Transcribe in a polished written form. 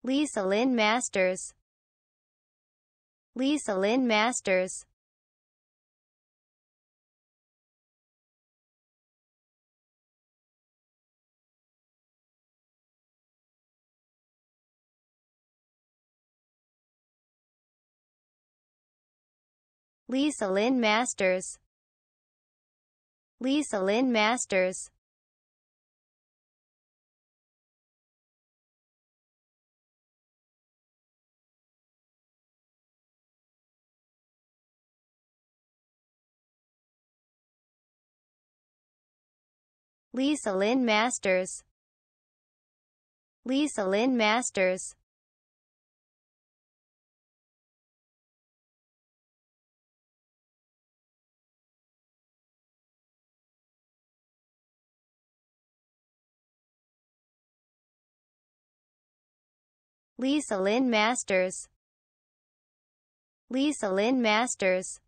Lisa Lynn Masters. Lisa Lynn Masters. Lisa Lynn Masters. Lisa Lynn Masters. Lisa Lynn Masters. Lisa Lynn Masters. Lisa Lynn Masters. Lisa Lynn Masters.